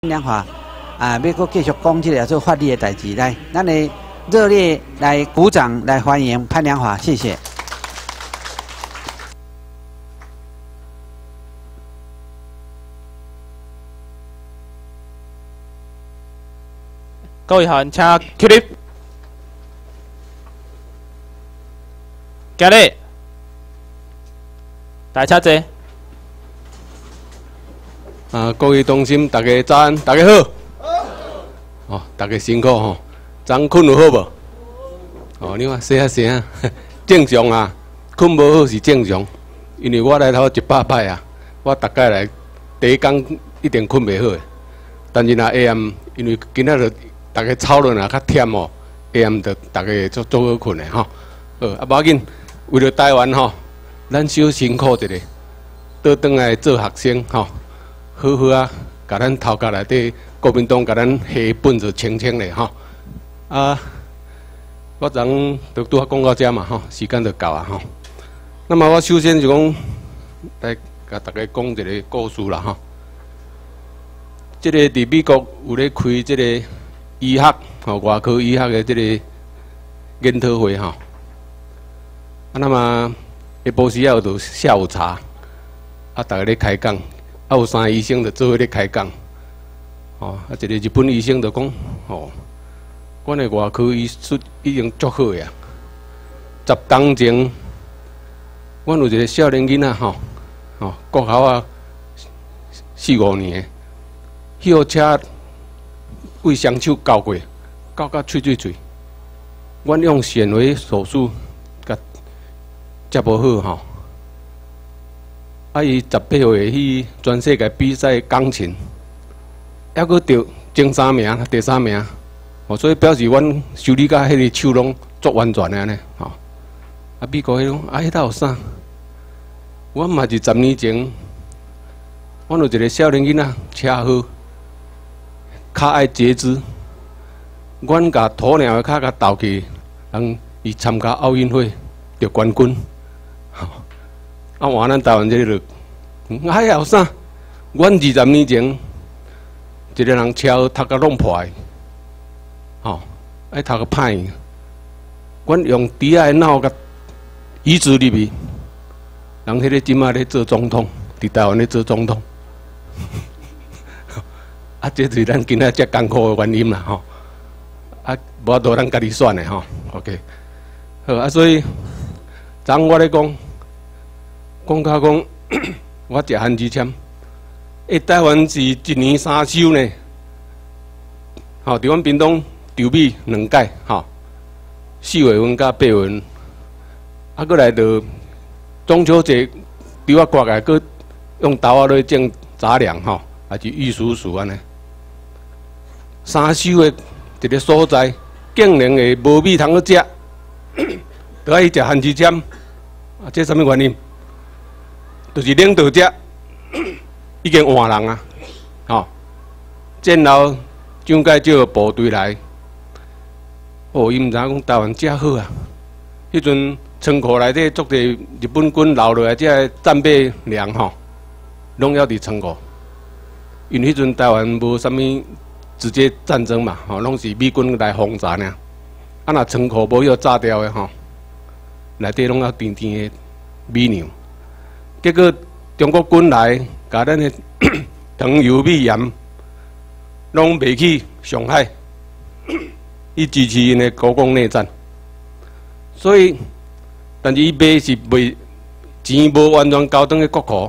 良法要搁继续讲这个做法律的代志，来，咱来热烈来鼓掌来欢迎潘良华，谢谢。 各位好，请起立。今日大家坐。 各位同心，大家早安，大家好。哦，大家辛苦吼，昨困有好无？哦，你看醒啊醒啊，正常啊，困无好是正常，因为我来头100摆啊，我大概来第一天一定困袂好诶。但是若下暗，因为今仔日大家操练啊较忝哦，下暗就大家做好困诶吼。无要紧，为了台湾吼，咱小辛苦一下，倒转来做学生吼。好好啊，甲咱头壳内底国民党甲咱下本就清清咧吼。我昨就拄啊讲到遮嘛吼，时间就到啊吼。那么我首先就讲来甲大家讲一个故事啦吼。即个伫美国有咧开即个医学吼外科医学的即个研讨会吼。那么下晡时啊就下午茶，大家咧开讲。有3个医生就做伙咧开讲，一个日本医生就讲，阮的外科医术已经足好呀。10年前，阮有一个少年囡仔国校啊4、5年的，迄号车为双手交过，交到嘴。阮用显微手术，甲接无好伊18岁去全世界比赛钢琴，还阁得前3名、第3名，所以表示阮修理甲迄个手拢足完全的安尼，美国迄种迄搭有啥？阮嘛是10年前，阮有一个少年囡仔车祸，脚爱截肢，阮甲鸵鸟的脚甲斗起，伊参加奥运会得冠军。换咱台湾这个就，还有啥？阮20年前，一个人车祸头壳弄破的，头壳歹去，阮用猪仔的脑甲移植入去，人迄个即马咧做总统，伫台湾咧做总统，这是咱今仔遮艰苦的原因啦吼。无法度咱家己选的吼 ，OK， 好所以昨我咧讲。到讲，我食番薯签。台湾是1年3收呢。伫阮屏东筹米2届，4月份甲8月份，过来就中秋节，稻啊刮来，佮用豆啊来种杂粮还是玉蜀黍安尼。3收的一个所在，竟然会无米通去食，就爱去食番薯签。这什么原因？就是领导者已经换人啊，战后蒋介石部队来，伊毋知影讲台湾遮好啊。迄阵仓库内底足侪日本军留落来遮战备粮拢要伫仓库，因为迄阵台湾无啥物直接战争嘛，拢是美军来轰炸尔。若仓库无要炸掉的内底拢要甜甜的米粮。结果中国军来，甲咱的糖油米盐拢卖去上海，以支持因的国共内战。所以，但是伊卖是卖钱无完全交转去国库，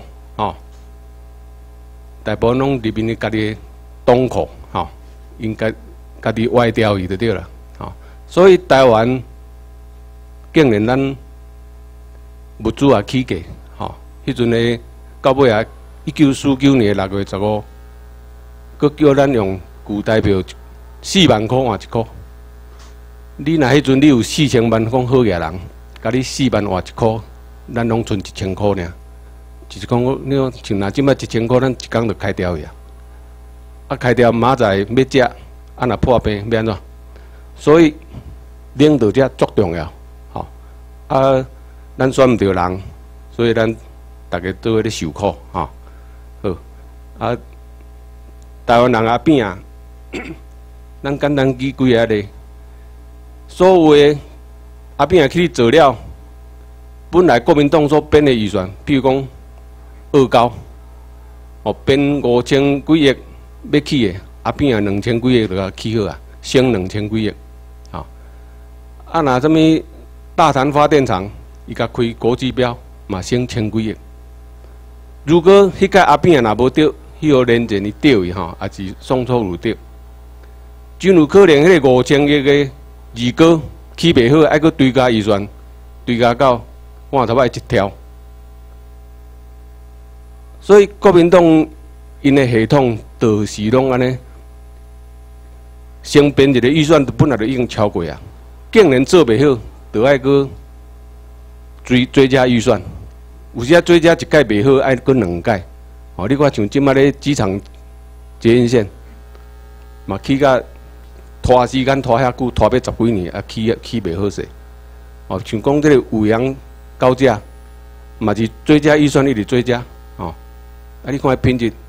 大部分拢入面的家己的党库，应该家己歪掉伊就对了，所以台湾竟然咱物资也起价。迄阵诶，到尾啊，1949年6月15，佮叫咱用旧台票4万块换1块。你若迄阵你有4000万讲好野人，甲你4万换1块，咱拢剩1000块尔。就是讲你讲像若即摆1000块，咱一工就开掉去啊。开掉明仔载要食，若破病要安怎？所以领导者足重要，咱选毋着人，所以咱。大家都咧受苦好， 台湾人阿扁啊，咱简单举几个例，所有的阿扁去做了，本来国民党所编的预算，比如讲二高，哦编5000几亿要起的，阿扁啊2000几亿就甲起好啊，省2000几亿，啊，啊那什么大潭发电厂，伊甲开国际标嘛省1000几亿。如果迄个阿扁啊若无着，迄个连前伊着伊吼，也是宋楚瑜着，真有可能迄个5000亿的二哥起袂好，还佫追加预算，追加到换头摆一条。所以国民党因的系统就是拢安尼，先编一个预算本来就已经超过啊，竟然做袂好，就爱佫追加预算。有时啊追加一届袂好，爱佫2届。哦，你看像即摆咧机场捷运线，嘛起甲拖时间拖遐久，拖要10几年，啊起袂好势。哦，像讲即个惠阳高架，嘛是追加预算一直追加。哦，啊你看品质，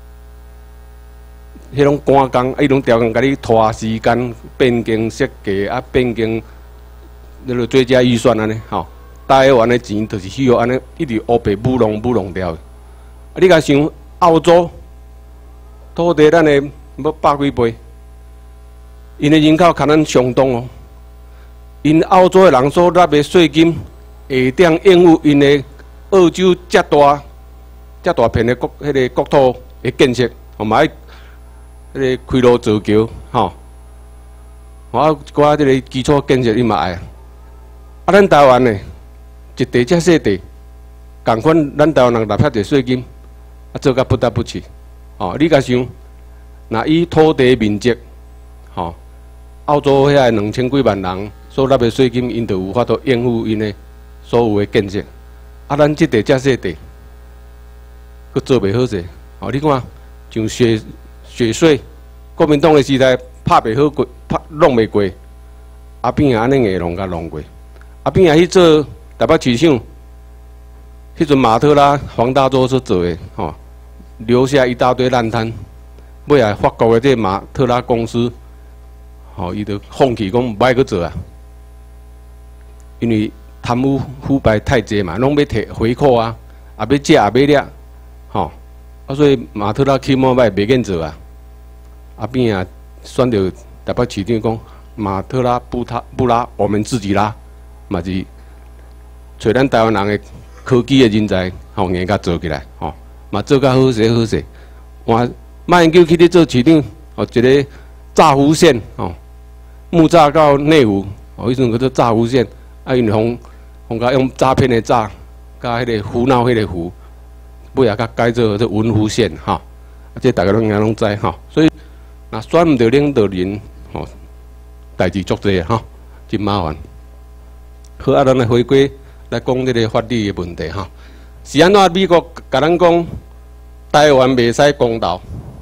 迄种赶工，伊拢调工甲你拖时间、变更设计啊，变更那个追加预算安尼，吼。台湾的钱就是需要安尼一直乌白舞弄掉。啊，你甲想澳洲土地咱的要100几倍，因的人口较咱相当哦。因澳洲的人所纳的税金，下点应付因的澳洲遮大片的迄个国土的建设，同埋迄个开路造桥，吼，啊，一寡即个基础建设伊嘛爱。啊，咱台湾呢？一地遮细地，共款咱台湾人纳遐侪税金，啊做甲不得不起。哦，你甲想，若以土地面积，吼，澳洲遐2000几万人所纳的税金，因就有法度应付因的所有的建设。啊，咱即地遮细地，佫做袂好势。哦，你看，像雪水，国民党的时代拍袂好过，弄袂过，阿扁安尼硬弄甲弄过，阿扁去做。台北市长，迄阵马特拉、黄大洲所做的，吼，留下一大堆烂摊。尾来法国的这马特拉公司，吼，伊就放弃讲唔爱去做啊，因为贪污腐败太济嘛，拢要摕回扣啊，也要借也要掠，吼，啊，所以马特拉起码袂愿做啊。阿扁啊，选到台北市长讲，马特拉不拉，我们自己拉，嘛是。找咱台湾人的科技的人才，吼，硬甲做起来，吼，嘛做甲好势好势。换马英九去咧做市长，哦，一个炸湖线，哦，木栅到内湖，哦，迄阵叫做炸湖线，啊，因红甲用诈骗的诈，甲迄个胡闹迄个胡，尾也甲改做做文湖线，吼，啊，这大家拢应该拢知，吼，所以若选唔到领导人，吼，代志足多，吼，真麻烦。好，啊，咱来回归。来讲这个法律的问题哈，是安怎美国甲咱讲台湾袂使公投？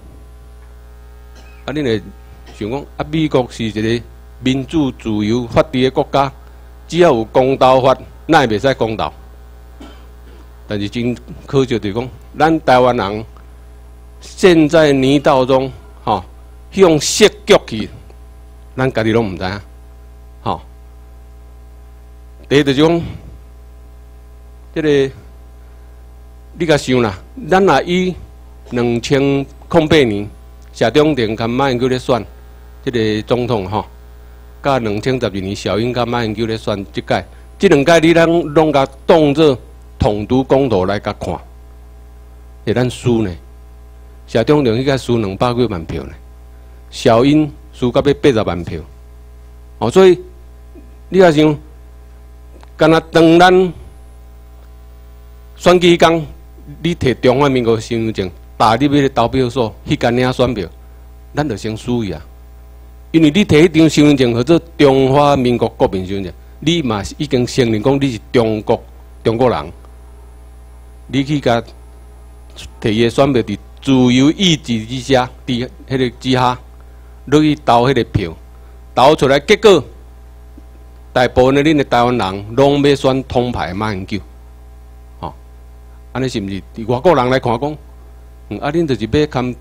啊，恁会想讲啊，美国是一个民主自由法治的国家，只要有公投法，哪会袂使公投？但是真可惜就是讲，咱台湾人陷在泥沼中，吼，向设局去，咱家己拢毋知影，吼。第一就是讲。这个，你甲想啦，咱若以2008年谢长廷甲马英九咧选这个总统吼，甲2012年小英甲马英九咧选即届，即2届你咱拢甲当作统独公投来甲看，会咱输呢？谢长廷迄届输200几万票呢，小英输到要80万票，哦，所以你甲想，敢若当咱。选举工，你摕中华民国身份证打入迄个投票所，迄间领选票，咱就先输伊啊！因为你摕迄张身份证叫做中华民国国民身份证，你嘛是已经承认讲你是中国人，你去甲摕伊个选票伫自由意志之下，伫迄个之下，落去投迄个票，投出来结果，大部分的恁的台湾人拢要选统派马英九。安尼是毋是？伫外国人来看讲，啊，恁就是要看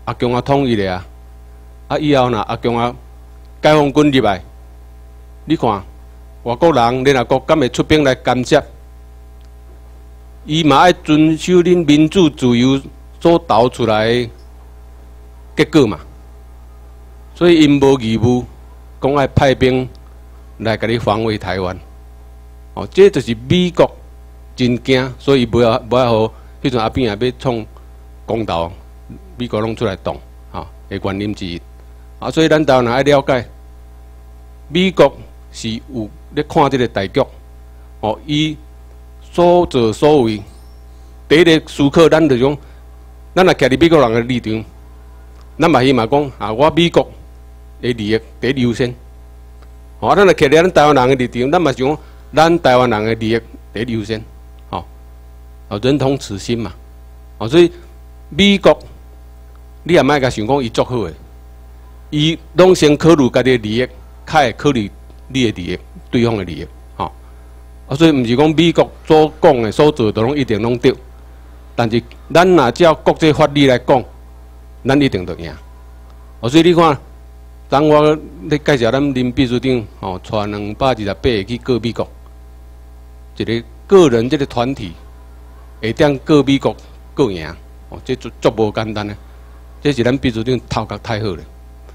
阿强啊统一的啊，啊以后呐阿强啊解放军入来，你看外国人联合国敢会出兵来干涉？伊嘛爱遵守恁民主自由所导出来的结果嘛，所以因无义务讲爱派兵来甲你防卫台湾。哦，这就是美国真惊，所以无爱互迄阵阿扁也要创公投，美国拢出来动，的原因之一。所以咱台湾人爱了解，美国是有咧看这个大局，伊所作所为，第一个思考，咱就讲，咱若徛伫美国人的立场，咱嘛希望讲，我美国的利益第一优先。咱若徛伫咱台湾人的立场，咱嘛想讲，咱台湾人的利益第一优先。人同此心嘛。所以美国，你也莫甲想讲伊足好诶，伊拢先考虑家己的利益，较会考虑你的利益，对方的利益。所以毋是讲美国所讲的、所做的拢一定拢对，但是咱若照国际法律来讲，咱一定就赢。所以你看，当我咧介绍咱林秘书长，带228个去告美国，一个个人这个团体会当告美国告赢，这足无简单诶。这是咱秘书长头壳太好了。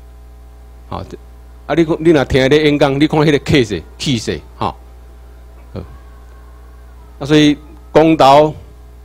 你看，你若听咧演讲，你看迄个气势，所以公投，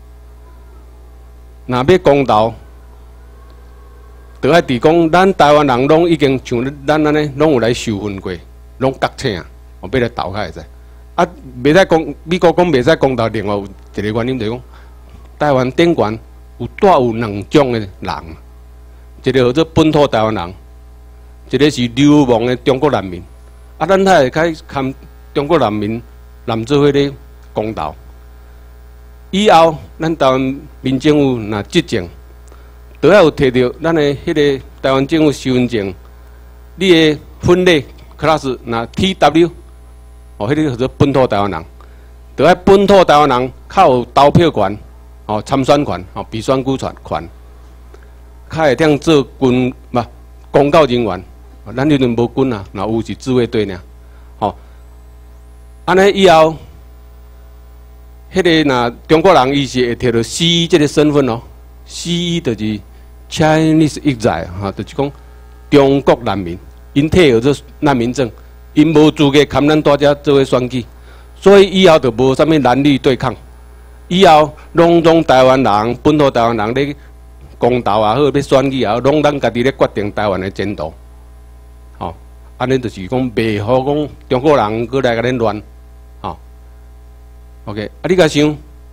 若要公投，就爱伫讲，咱台湾人拢已经像咱安尼，拢有来受训过，拢觉醒，要来投开会使。袂使讲，美国讲袂使公投，另外有一个原因就是讲，台湾顶悬有2种的人，一个叫做本土台湾人，一个是流亡的中国难民。咱才会开含中国难民做伙咧公投。以后，咱台湾民政府若执政，都要有摕到咱的迄个台湾政府身份证，你的分类 class 若 TW， 迄个叫做本土台湾人，都要本土台湾人较有投票权，参选权，比选举权，较会当做公告人员。咱迄阵无军啊，若有是自卫队尔。安尼以后。迄个若中国人伊是会摕到 CE 这个身份CE 就是 Chinese exiled， 就是讲中国难民，因摕号做难民证，因无资格含咱大家做伙选举，所以以后就无啥物蓝绿对抗，以后拢总台湾人、本土台湾人咧公投也好，要选举也好，拢咱家己咧决定台湾的前途。安尼就是讲袂好讲中国人过来甲咱乱。OK， 你甲想，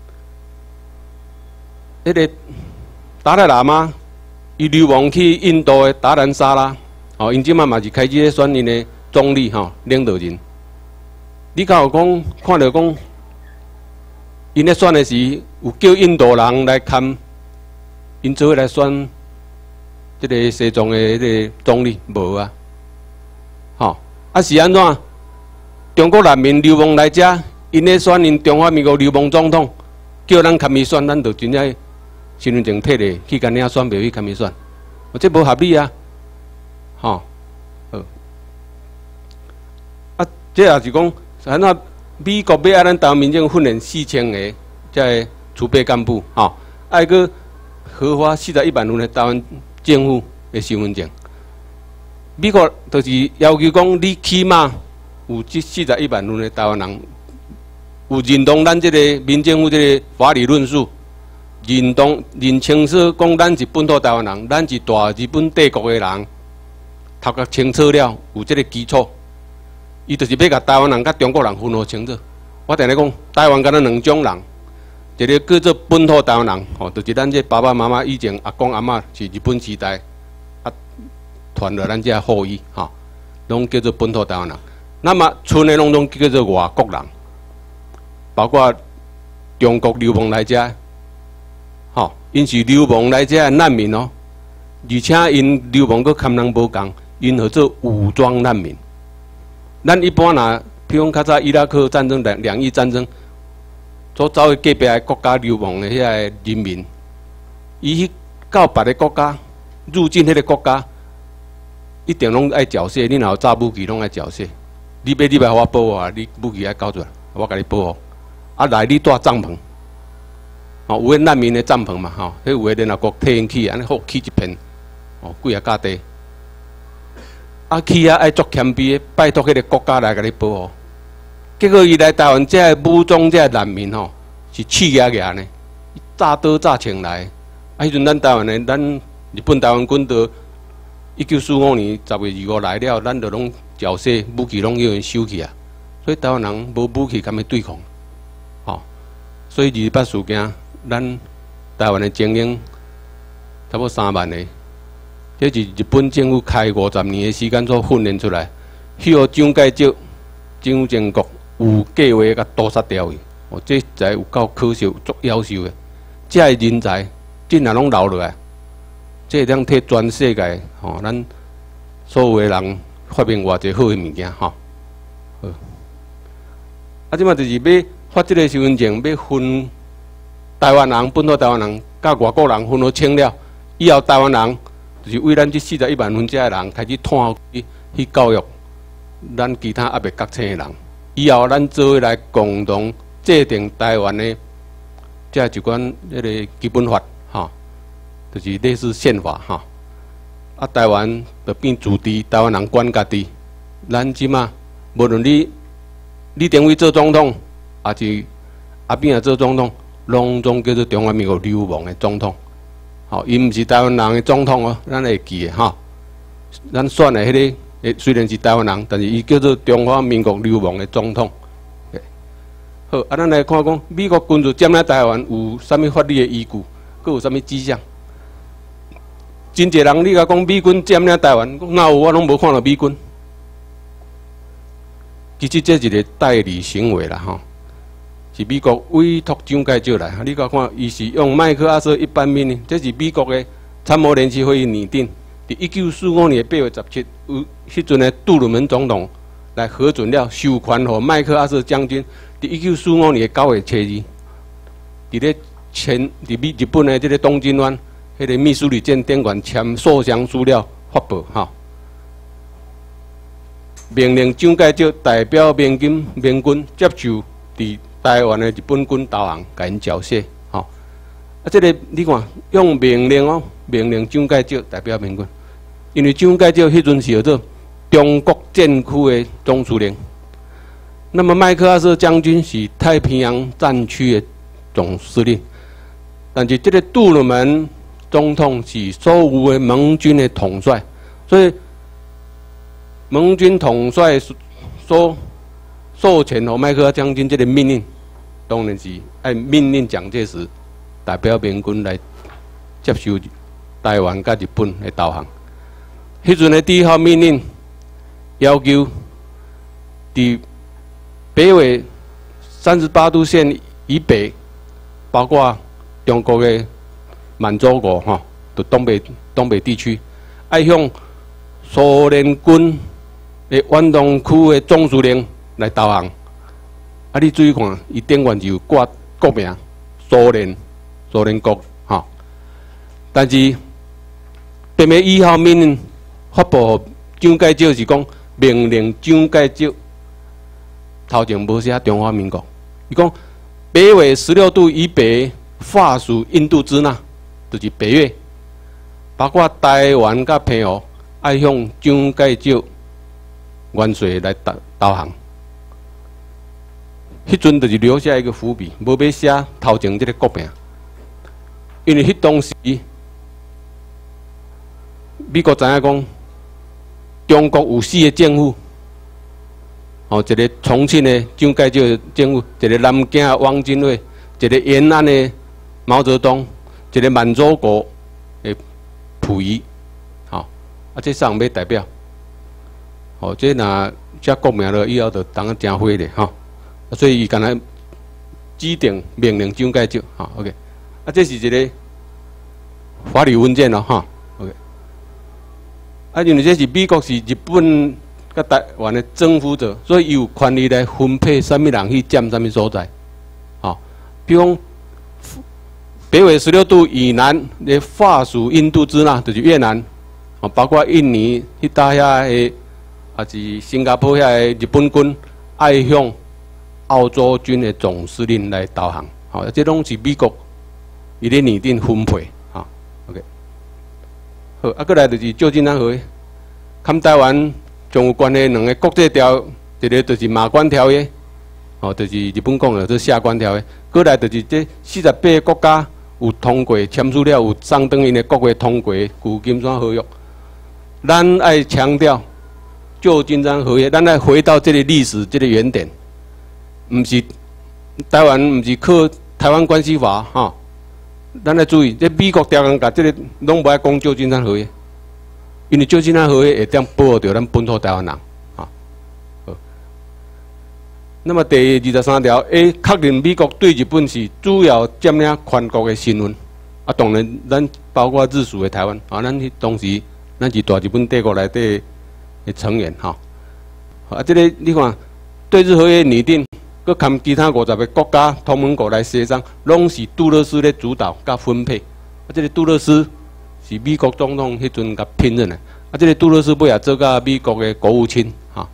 迄个达赖喇嘛，伊流亡去印度的达兰萨拉，因即马嘛是开始咧选因的总理领导人。你敢有讲看到讲，因咧选的时有叫印度人来看，因做伙来选即个西藏的迄个总理无啊？是安怎？中国难民流亡来遮。因咧选因中华民国流亡总统，叫咱堪伊选，咱就真正身份证摕咧去甲领选票去堪伊选，这无合理啊！这也是讲，安怎美国要爱咱台湾民众训练4000个这储备干部，爱个核发41万份的台湾政府的身份证。美国就是要求讲，你起码有这41万份的台湾人。有认同咱这个民政府这个法理论述，认清楚讲咱是本土台湾人，咱是大日本帝国的人，头壳清楚了，有这个基础，伊就是要甲台湾人甲中国人分好清楚。我定咧讲，台湾敢若2种人，一个叫做本土台湾人，就是咱这爸爸妈妈以前阿公阿嬷是日本时代传落咱这后裔，拢叫做本土台湾人。那么剩的拢叫做外国人。包括中国流亡来遮，因是流亡来遮的难民而且因流亡佫堪人无共，因号做武装难民。咱一般譬如较早伊拉克战争、两伊战争，所走去隔壁的国家流亡的遐个人民，伊去到别个国家， 入境迄个国家，一定拢爱缴税。你若有炸武器，拢爱缴税。你来互我保护啊！你武器爱交出来，我甲你保护。啊，来你住帐篷，哦，有诶难民诶帐篷嘛，吼，迄有诶联合国替因起，安尼好起一片，哦，几啊架地。啊，去啊爱足谦卑诶，拜托迄个国家来甲你保护。结果伊来台湾，这武装这难民吼，是刺牙牙呢，炸刀炸枪来。啊，迄阵咱台湾诶，咱日本台湾军队1945年10月25来了，咱就拢缴税，武器拢要因收去啊。所以台湾人无武器，敢要对抗？吼、所以28事件，咱台湾诶精英差不多3万个，这是日本政府开50年诶时间所训练出来，迄个蒋介石、蒋经国有计划甲屠杀掉伊。哦，这才有够可惜，足夭寿诶。这个人才竟然拢留落来，这会当替全世界吼，咱所有诶人发明偌济好诶物件吼。好，啊，即马就是要发即个身份证，要分台湾人、本土台湾人甲外国人分好清了，以后台湾人就是为咱这41万分之的人开始探去教育咱其他还未觉醒的人，以后咱做伙来共同制定台湾的这一款迄个基本法，吼，就是类似宪法，吼。啊，台湾就变自治，台湾人管家己。咱即马无论李登辉做总统，还是阿扁也做总统，拢总叫做中华民国流亡的总统。吼，伊毋是台湾人的总统哦，咱会记的吼。咱选的迄个，虽然是台湾人，但是伊叫做中华民国流亡的总统。好，啊，咱来看讲美国军事占领台湾有啥物法律的依据，佮有啥物迹象？真侪人你甲讲美军占领台湾，讲哪有我拢无看到美军。其实这是一个代理行为啦，吼，是美国委托蒋介石来。你甲看，伊是用麦克阿瑟一般命令，这是美国的参谋联席会议拟定，伫1945年8月17，有迄阵的杜鲁门总统来核准了，授权予麦克阿瑟将军。伫1945年9月初2，伫日本的这个东京湾，迄个密苏里舰典馆签受降书料发布，吼，命令蒋介石代表缅军接受伫台湾的日本军投降，甲因缴械，吼。啊，这个你看，用命令哦，命令蒋介石代表缅军，因为蒋介石迄阵是叫做中国战区的总司令。那么麦克阿瑟将军是太平洋战区的总司令，但是这个杜鲁门总统是所有的盟军的统帅，所以盟军统帅所授权予麦克阿瑟将军这个命令，当然是爱命令蒋介石代表缅军来接受台湾甲日本的投降。迄阵的第1号命令要求伫北纬38度线以北，包括中国的满洲国吼，就东北地区，爱向苏联军的远东区的总司令来投降。啊，你注意看，伊顶悬就有挂国名苏联国吼。但是第1号命令发布蒋介石是讲命令蒋介石。头前无写中华民国，伊讲北纬16度以北，法属印度支那，就是北越，包括台湾甲澎湖，爱向蒋介石元帅来投降。迄阵就是留下一个伏笔，无要写头前这个国名，因为迄当时美国知影讲中国有4个政府。哦，一个重庆的蒋介石政府，一个南京的汪精卫，一个延安的毛泽东，一个满洲国的溥仪，好、啊，这上要代表，哦，这若写国名了以后，就当啊真灰咧，吼、所以伊干那指定命令蒋介石，吼 ，OK， 啊，这是一个法律文件咯，吼 ，OK， 啊，因为这是美国是日本。甲台湾的征服者，所以伊有权利来分配啥物人去占啥物所在，吼、比如讲北纬16度以南的法属印度支那，就是越南，哦，包括印尼迄搭遐的，啊是新加坡遐的日本军爱向澳洲军的总司令来导航，好，这拢是美国伊咧拟定分配，啊 ，OK， 好，啊，过来就是旧金山合约，跟台湾将有关的两个国际条，一个就是马关条约，哦，就是日本讲的这下关条约，过来就是这48个国家。有通过签署了，有送等因的国会通过旧金山合约。咱爱强调旧金山合约，咱爱回到这个历史这个原点，唔是台湾，唔是靠台湾关系法哈。咱爱注意，这美国条件甲这个拢无爱讲旧金山合约，因为旧金山合约会当保护到咱本土台湾人啊。那么第23条 A 确认美国对日本是主要占领权国的身份，啊，当然咱包括日属的台湾，啊，咱当时咱是大日本帝国内底的成员哈，啊，这个你看对日合约拟定，佮含其他50个国家同盟国来协商，拢是杜勒斯咧主导佮分配，啊，这个杜勒斯是美国总统迄阵甲聘任的，啊，这个杜勒斯尾也做甲美国的国务卿哈。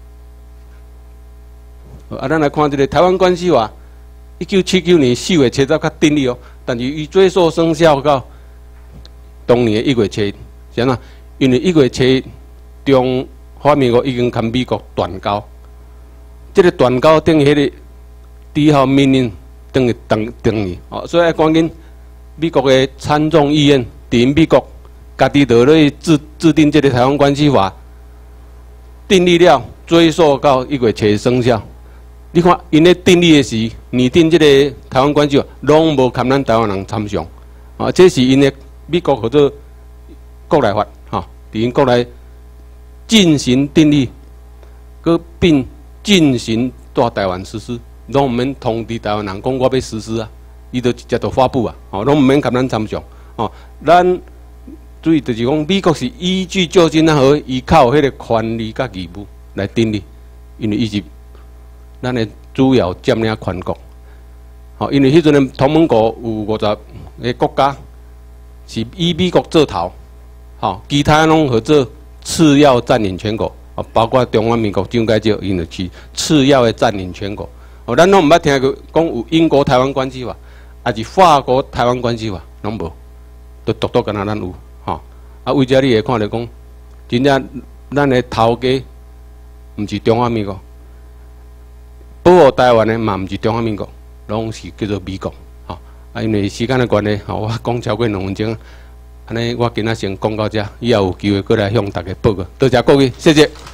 啊，咱来看这个台湾关系法，1979年4月7日才订立哦，但是伊追溯生效到当年的1月7日，是安怎？因为1月7日中华民国已经跟美国断交，这个断交等于迄个抵号命令等于哦，所以要赶紧美国的参众议院，伫美国家己就咧制定这个台湾关系法，订立了，追溯到1月7日生效。你看，因咧订立的时，拟定这个台湾关系法，拢无含咱台湾人参详，啊，这是因咧美国或者国内法，哈，伫因国内进行订立，并进行在台湾实施，拢毋免通知台湾人讲我要实施啊，伊就直接就发布啊，哦，拢毋免含咱参详，哦，咱注意就是讲，美国是依据旧金山合约，依靠迄个权利甲义务来订立，因为伊是。咱的主要占领权国，好，因为迄阵的同盟国有50个国家是以美国做头，好，其他拢合做次要占领权国，啊，包括中华民国蒋介石因就是次要的占领权国，哦，咱拢毋捌听过讲有英国台湾关系法，还是法国台湾关系法，拢无，都独独敢若咱有，吼，啊，为遮你会看到讲，真正咱的头家毋是中华民国。保护台湾的嘛，毋是中华民国，拢是叫做美国，吼，啊，因为时间的关系，吼，我讲超过2分钟，安尼我今仔先讲到这，以后有机会过来向大家报告，多谢各位，谢谢。